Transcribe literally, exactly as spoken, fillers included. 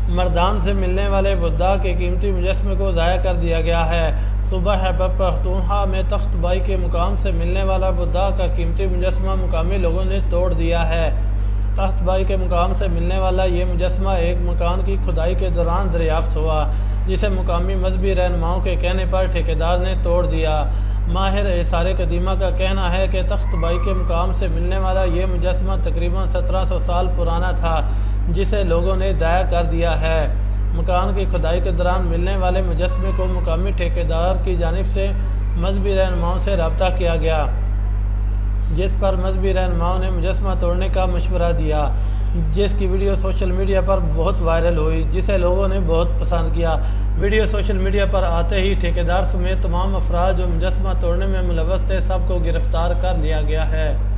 मर्दान से मिलने वाले बुद्धा के कीमती मुजस्मे को ज़ाया कर दिया गया है। सूबा खैबर पख्तूनख्वा में तख्तबाई के मुकाम से मिलने वाला बुद्धा का कीमती मुजस्मा मुकामी लोगों ने तोड़ दिया है। तख्तबाई के मुकाम से मिलने वाला ये मुजस्मा एक मकान की खुदाई के दौरान दरियाफ्त हुआ, जिसे मुकामी मजहबी रहनुमाओं के कहने पर ठेकेदार ने तोड़ दिया। माहिर एसारे कदीमा का कहना है कि तख्तबाई के मुकाम से मिलने वाला ये मुजस्मा तकरीबन सत्रह सौ साल पुराना था, जिसे लोगों ने ज़ाया कर दिया है। मकान की खुदाई के दौरान मिलने वाले मुजस्मे को मुकामी ठेकेदार की जानिब से मजहबी रहनुमाओं से रब्ता किया गया, जिस पर मजहबी रहनुमाओं ने मुजस्मा तोड़ने का मशवरा दिया, जिसकी वीडियो सोशल मीडिया पर बहुत वायरल हुई, जिसे लोगों ने बहुत पसंद किया। वीडियो सोशल मीडिया पर आते ही ठेकेदार समेत तमाम अफराद जो मुजस्मा तोड़ने में मुलव्वस थे सबको गिरफ्तार कर लिया गया है।